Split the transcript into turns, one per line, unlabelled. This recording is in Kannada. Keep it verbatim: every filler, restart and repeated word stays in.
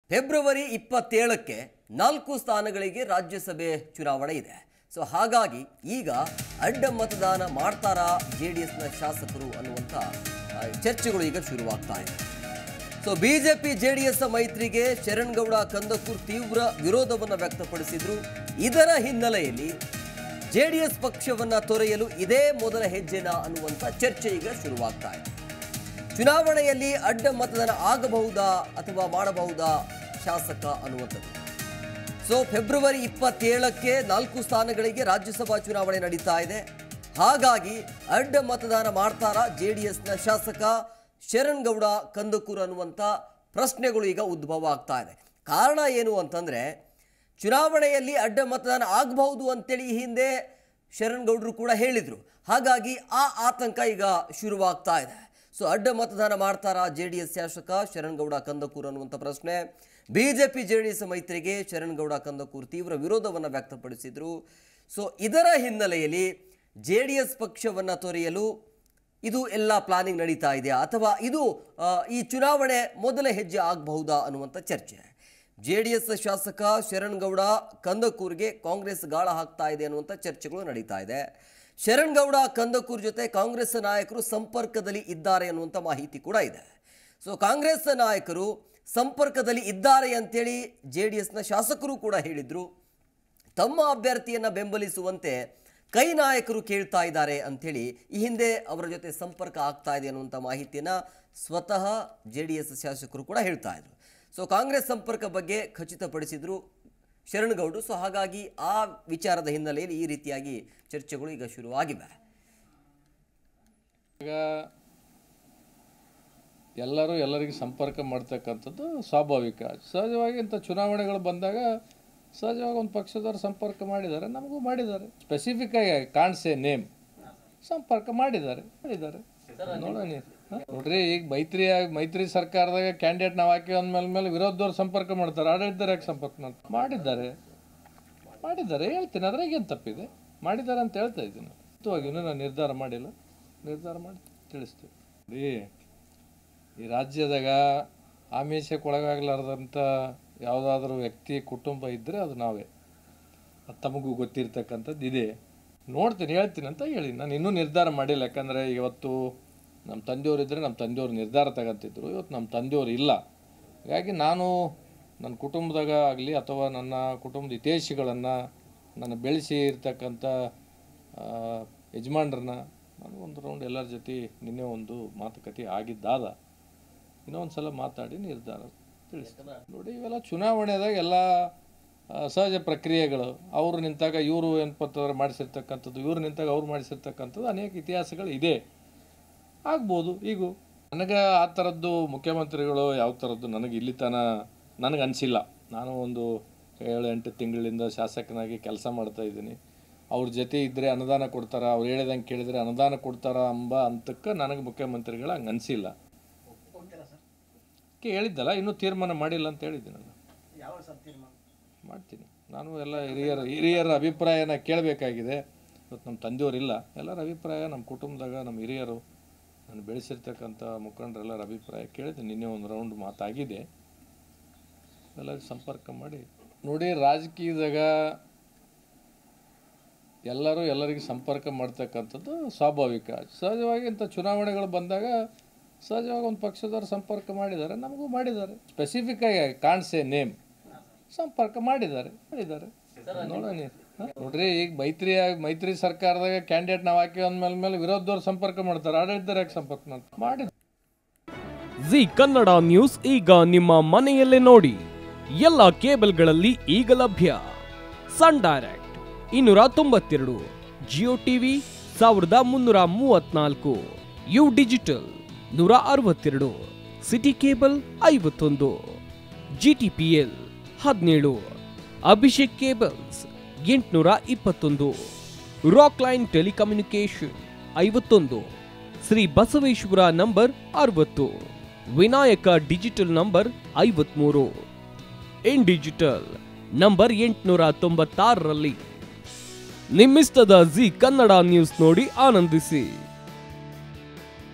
ಫೆಬ್ರವರಿ ಇಪ್ಪತ್ತೇಳಕ್ಕೆ ನಾಲ್ಕು ಸ್ಥಾನಗಳಿಗೆ ರಾಜ್ಯಸಭೆ ಚುನಾವಣೆ ಇದೆ. ಸೊ ಹಾಗಾಗಿ ಈಗ ಅಡ್ಡ ಮತದಾನ ಮಾಡ್ತಾರಾ ಜೆಡಿಎಸ್ನ ಶಾಸಕರು ಅನ್ನುವಂಥ ಚರ್ಚೆಗಳು ಈಗ ಶುರುವಾಗ್ತಾ ಇದೆ. ಸೊ ಬಿಜೆಪಿ ಜೆಡಿಎಸ್ ಮೈತ್ರಿಗೆ ಶರಣ್ಗೌಡ ಕಂದಕೂರ್ ತೀವ್ರ ವಿರೋಧವನ್ನು ವ್ಯಕ್ತಪಡಿಸಿದ್ರು. ಇದರ ಹಿನ್ನೆಲೆಯಲ್ಲಿ ಜೆಡಿಎಸ್ ಪಕ್ಷವನ್ನ ತೊರೆಯಲು ಇದೇ ಮೊದಲ ಹೆಜ್ಜೆನಾ ಅನ್ನುವಂಥ ಚರ್ಚೆ ಈಗ ಶುರುವಾಗ್ತಾ ಇದೆ. ಚುನಾವಣೆಯಲ್ಲಿ ಅಡ್ಡ ಮತದಾನ ಆಗಬಹುದಾ ಅಥವಾ ಮಾಡಬಹುದಾ ಶಾಸಕ ಅನ್ನುವಂಥದ್ದು. ಸೊ ಫೆಬ್ರವರಿ ಇಪ್ಪತ್ತೇಳಕ್ಕೆ ನಾಲ್ಕು ಸ್ಥಾನಗಳಿಗೆ ರಾಜ್ಯಸಭಾ ಚುನಾವಣೆ ನಡೀತಾ ಇದೆ. ಹಾಗಾಗಿ ಅಡ್ಡ ಮತದಾನ ಮಾಡ್ತಾರಾ ಜೆಡಿಎಸ್ನ ಶಾಸಕ ಶರಣ್ಗೌಡ ಕಂದಕೂರ್ ಅನ್ನುವಂಥ ಪ್ರಶ್ನೆಗಳು ಈಗ ಉದ್ಭವ ಆಗ್ತಾ ಇದೆ. ಕಾರಣ ಏನು ಅಂತಂದರೆ, ಚುನಾವಣೆಯಲ್ಲಿ ಅಡ್ಡ ಮತದಾನ ಆಗಬಹುದು ಅಂತೇಳಿ ಈ ಹಿಂದೆ ಶರಣ್ಗೌಡರು ಕೂಡ ಹೇಳಿದರು. ಹಾಗಾಗಿ ಆ ಆತಂಕ ಈಗ ಶುರುವಾಗ್ತಾ ಇದೆ. ಸೊ ಅಡ್ಡ ಮತದಾನ ಮಾಡ್ತಾರಾ ಜೆ ಡಿ ಎಸ್ ಶಾಸಕ ಶರಣ್ಗೌಡ ಕಂದಕೂರ್ ಅನ್ನುವಂಥ ಪ್ರಶ್ನೆ. ಬಿಜೆಪಿ ಜೆ ಡಿ ಎಸ್ ಮೈತ್ರಿಗೆ ಶರಣ್ಗೌಡ ಕಂದಕೂರ್ ತೀವ್ರ ವಿರೋಧವನ್ನು ವ್ಯಕ್ತಪಡಿಸಿದರು. ಸೊ ಇದರ ಹಿನ್ನೆಲೆಯಲ್ಲಿ ಜೆ ಡಿ ಎಸ್ ಪಕ್ಷವನ್ನು ತೊರೆಯಲು ಇದು ಎಲ್ಲ ಪ್ಲಾನಿಂಗ್ ನಡೀತಾ ಇದೆಯಾ ಅಥವಾ ಇದು ಈ ಚುನಾವಣೆ ಮೊದಲ ಹೆಜ್ಜೆ ಆಗಬಹುದಾ ಅನ್ನುವಂಥ ಚರ್ಚೆ. ಜೆ ಡಿ ಎಸ್ ಶಾಸಕ ಶರಣ್ಗೌಡ ಕಂದಕೂರ್ಗೆ ಕಾಂಗ್ರೆಸ್ ಗಾಳ ಹಾಕ್ತಾ ಇದೆ ಅನ್ನುವಂಥ ಚರ್ಚೆಗಳು ನಡೀತಾ ಇದೆ. ಶರಣ್ಗೌಡ ಕಂದಕೂರ್ ಜೊತೆ ಕಾಂಗ್ರೆಸ್ ನಾಯಕರು ಸಂಪರ್ಕದಲ್ಲಿ ಇದ್ದಾರೆ ಅನ್ನುವಂಥ ಮಾಹಿತಿ ಕೂಡ ಇದೆ. ಸೊ ಕಾಂಗ್ರೆಸ್ ನಾಯಕರು ಸಂಪರ್ಕದಲ್ಲಿ ಇದ್ದಾರೆ ಅಂತೇಳಿ ಜೆ ಡಿ ಎಸ್ನ ಶಾಸಕರು ಕೂಡ ಹೇಳಿದರು. ತಮ್ಮ ಅಭ್ಯರ್ಥಿಯನ್ನು ಬೆಂಬಲಿಸುವಂತೆ ಕೈ ನಾಯಕರು ಕೇಳ್ತಾ ಇದ್ದಾರೆ ಅಂಥೇಳಿ ಈ ಹಿಂದೆ ಅವರ ಜೊತೆ ಸಂಪರ್ಕ ಆಗ್ತಾ ಇದೆ ಅನ್ನುವಂಥ ಮಾಹಿತಿಯನ್ನು ಸ್ವತಃ ಜೆ ಡಿ ಎಸ್ ಶಾಸಕರು ಕೂಡ ಹೇಳ್ತಾ ಇದ್ರು. ಸೊ ಕಾಂಗ್ರೆಸ್ ಸಂಪರ್ಕ ಬಗ್ಗೆ ಖಚಿತಪಡಿಸಿದ್ರು ಶರಣ್ಗೌಡರು. ಸೊ ಹಾಗಾಗಿ ಆ ವಿಚಾರದ ಹಿನ್ನೆಲೆಯಲ್ಲಿ ಈ ರೀತಿಯಾಗಿ ಚರ್ಚೆಗಳು ಈಗ ಶುರುವಾಗಿವೆ.
ಈಗ ಎಲ್ಲರೂ ಎಲ್ಲರಿಗೂ ಸಂಪರ್ಕ ಮಾಡ್ತಕ್ಕಂಥದ್ದು ಸ್ವಾಭಾವಿಕ. ಸಹಜವಾಗಿ ಇಂಥ ಚುನಾವಣೆಗಳು ಬಂದಾಗ ಸಹಜವಾಗಿ ಒಂದು ಪಕ್ಷದವರು ಸಂಪರ್ಕ ಮಾಡಿದ್ದಾರೆ, ನಮಗೂ ಮಾಡಿದ್ದಾರೆ. ಸ್ಪೆಸಿಫಿಕ್ ಆಗಿ ಕಾಣಿಸೆ ನೇಮ್ ಸಂಪರ್ಕ ಮಾಡಿದ್ದಾರೆ ಮಾಡಿದ್ದಾರೆ ನೋಡೋಣ. ನೋಡ್ರಿ, ಈಗ ಮೈತ್ರಿ ಮೈತ್ರಿ ಸರ್ಕಾರದಾಗ ಕ್ಯಾಂಡಿಡೇಟ್ ನಾವು ಹಾಕಿ ಅಂದ್ಮೇಲೆ ಮೇಲೆ ವಿರೋಧದವ್ರು ಸಂಪರ್ಕ ಮಾಡ್ತಾರೆ, ಆಡಳಿತದವ್ರು ಯಾಕೆ ಸಂಪರ್ಕ ಮಾಡ್ತಾರೆ? ಮಾಡಿದ್ದಾರೆ ಮಾಡಿದ್ದಾರೆ ಹೇಳ್ತೀನಿ, ಅದ್ರಾಗ ಏನು ತಪ್ಪಿದೆ? ಮಾಡಿದ್ದಾರೆ ಅಂತ ಹೇಳ್ತಾ ಇದ್ದೀನಿ. ಇನ್ನೂ ನಾನು ನಿರ್ಧಾರ ಮಾಡಿಲ್ಲ, ನಿರ್ಧಾರ ಮಾಡಿ ತಿಳಿಸ್ತೀವಿ. ರೀ, ಈ ರಾಜ್ಯದಾಗ ಆಮಿಷಕ್ಕೆ ಒಳಗಾಗಲಾರ್ದಂಥ ಯಾವುದಾದ್ರೂ ವ್ಯಕ್ತಿ ಕುಟುಂಬ ಇದ್ದರೆ ಅದು ನಾವೇ. ಅದು ತಮಗೂ ಗೊತ್ತಿರ್ತಕ್ಕಂಥದ್ದು ಇದೆ. ನೋಡ್ತೀನಿ, ಹೇಳ್ತೀನಿ ಅಂತ ಹೇಳಿ ನಾನು ಇನ್ನೂ ನಿರ್ಧಾರ ಮಾಡಿಲ್ಲ. ಯಾಕಂದರೆ ಇವತ್ತು ನಮ್ಮ ತಂದೆಯವರು ಇದ್ದರೆ ನಮ್ಮ ತಂದೆಯವರು ನಿರ್ಧಾರ ತಗೊಂತಿದ್ರು. ಇವತ್ತು ನಮ್ಮ ತಂದೆಯವರು ಇಲ್ಲ. ಹಾಗಾಗಿ ನಾನು ನನ್ನ ಕುಟುಂಬದಾಗ ಆಗಲಿ ಅಥವಾ ನನ್ನ ಕುಟುಂಬದ ಹಿತೈಷಿಗಳನ್ನು ನಾನು ಬೆಳೆಸಿ ಇರ್ತಕ್ಕಂಥ ಯಜಮಾನ್ರನ್ನ ನಾನು ಒಂದು ರೌಂಡ್ ಎಲ್ಲರ ಜೊತೆ ನಿನ್ನೆ ಒಂದು ಮಾತುಕತೆ ಆಗಿದ್ದಾದ ಇನ್ನೂ ಒಂದು ಸಲ ಮಾತಾಡಿ ನಿರ್ಧಾರ ತಿಳಿಸ್ತಾರೆ. ನೋಡಿ, ಇವೆಲ್ಲ ಚುನಾವಣೆದಾಗ ಎಲ್ಲ ಸಹಜ ಪ್ರಕ್ರಿಯೆಗಳು. ಅವರು ನಿಂತಾಗ ಇವರು ಏನಪ್ಪತ್ತವ್ರು ಮಾಡಿಸಿರ್ತಕ್ಕಂಥದ್ದು, ಇವರು ನಿಂತಾಗ ಅವ್ರು ಮಾಡಿಸಿರ್ತಕ್ಕಂಥದ್ದು ಅನೇಕ ಇತಿಹಾಸಗಳು ಇದೆ. ಆಗ್ಬೋದು. ಈಗ ನನಗೆ ಆ ಥರದ್ದು ಮುಖ್ಯಮಂತ್ರಿಗಳು ಯಾವ ಥರದ್ದು ನನಗೆ ಇಲ್ಲಿ ತನ ನನಗೆ ಅನಿಸಿಲ್ಲ. ನಾನು ಒಂದು ಏಳು ಎಂಟು ತಿಂಗಳಿಂದ ಶಾಸಕನಾಗಿ ಕೆಲಸ ಮಾಡ್ತಾ ಇದ್ದೀನಿ. ಅವ್ರ ಜೊತೆ ಇದ್ದರೆ ಅನುದಾನ ಕೊಡ್ತಾರ, ಅವ್ರು ಹೇಳಿದಂಗೆ ಕೇಳಿದರೆ ಅನುದಾನ ಕೊಡ್ತಾರ ಎಂಬ ಹಂತಕ್ಕೆ ನನಗೆ ಮುಖ್ಯಮಂತ್ರಿಗಳು ಹಂಗೆ ಅನಿಸಿಲ್ಲ. ಹೇಳಿದ್ದಲ್ಲ, ಇನ್ನೂ ತೀರ್ಮಾನ ಮಾಡಿಲ್ಲ ಅಂತ ಹೇಳಿದ್ದೀನಲ್ಲ. ಮಾಡ್ತೀನಿ. ನಾನು ಎಲ್ಲ ಹಿರಿಯರ ಹಿರಿಯರ ಅಭಿಪ್ರಾಯನ ಕೇಳಬೇಕಾಗಿದೆ. ಇವತ್ತು ನಮ್ಮ ತಂದೆಯವರಿಲ್ಲ, ಎಲ್ಲರ ಅಭಿಪ್ರಾಯ, ನಮ್ಮ ಕುಟುಂಬದಾಗ ನಮ್ಮ ಹಿರಿಯರು ನಾನು ಬೆಳೆಸಿರ್ತಕ್ಕಂಥ ಮುಖಂಡರೆಲ್ಲರ ಅಭಿಪ್ರಾಯ ಕೇಳಿದೆ. ನಿನ್ನೆ ಒಂದು ರೌಂಡ್ ಮಾತಾಗಿದೆ, ಎಲ್ಲರಿಗೂ ಸಂಪರ್ಕ ಮಾಡಿ. ನೋಡಿ, ರಾಜಕೀಯದಾಗ ಎಲ್ಲರೂ ಎಲ್ಲರಿಗೂ ಸಂಪರ್ಕ ಮಾಡ್ತಕ್ಕಂಥದ್ದು ಸ್ವಾಭಾವಿಕ. ಸಹಜವಾಗಿ ಇಂಥ ಚುನಾವಣೆಗಳು ಬಂದಾಗ ಸಹಜವಾಗಿ ಒಂದು ಪಕ್ಷದವರು ಸಂಪರ್ಕ ಮಾಡಿದ್ದಾರೆ, ನಮಗೂ ಮಾಡಿದ್ದಾರೆ. ಸ್ಪೆಸಿಫಿಕ್ ಆಗಿ ಕಾಣಿಸೆ ನೇಮ್ ಸಂಪರ್ಕ ಮಾಡಿದ್ದಾರೆ ಮಾಡಿದ್ದಾರೆ ನೋಡೋಣ. ನೋಡ್ರಿ, ಈಗ ಮೈತ್ರಿ ಮೈತ್ರಿ ಸರ್ಕಾರದಾಗ ಕ್ಯಾಂಡಿಡೇಟ್ ನಾವು ಹಾಕಿ ಅಂದ್ಮೇಲೆ ಮೇಲೆ ವಿರೋಧದವ್ರು ಸಂಪರ್ಕ ಮಾಡ್ತಾರೆ, ಆಡಳಿತದವ್ರು ಯಾಕೆ ಸಂಪರ್ಕ ಮಾಡ್ತಾರೆ? ಮಾಡಿ.
ಜಿ ಕನ್ನಡ ನ್ಯೂಸ್ ಈಗ ನಿಮ್ಮ ಮನೆಯಲ್ಲೇ ನೋಡಿ. ಎಲ್ಲ ಕೇಬಲ್ಗಳಲ್ಲಿ ಈಗ ಲಭ್ಯ. ಸನ್ ಡೈರೆಕ್ಟ್ ಇನ್ನೂರ ತೊಂಬತ್ತೆರಡು, ಜಿಯೋ ಟಿವಿ ಸಾವಿರದ ಮುನ್ನೂರ ಮೂವತ್ನಾಲ್ಕು, ಯು ಡಿಜಿಟಲ್ ನೂರ ಅರವತ್ತೆರಡು, ಸಿಟಿ ಕೇಬಲ್ ಐವತ್ತೊಂದು, ಜಿ ಟಿ ಪಿ ಎಲ್ ಹದಿನೇಳು, ಅಭಿಷೇಕ್ ಕೇಬಲ್ಸ್ ಎಂಟುನೂರ ಇಪ್ಪತ್ತೊಂದು, ರಾಕ್ ಲೈನ್ ಟೆಲಿಕಮ್ಯುನಿಕೇಶನ್ ಐವತ್ತೊಂದು, ಶ್ರೀ ಬಸವೇಶ್ವರ ನಂಬರ್ ಅರವತ್ತು, ವಿನಾಯಕ ಡಿಜಿಟಲ್ ನಂಬರ್ ಐವತ್ಮೂರು, ಇನ್ ಡಿಜಿಟಲ್ ನಂಬರ್ ಎಂಟುನೂರ ತೊಂಬತ್ತಾರರಲ್ಲಿ. ನಿಮ್ಮಿಸ್ತದ ಜಿ ಕನ್ನಡ ನ್ಯೂಸ್ ನೋಡಿ ಆನಂದಿಸಿ.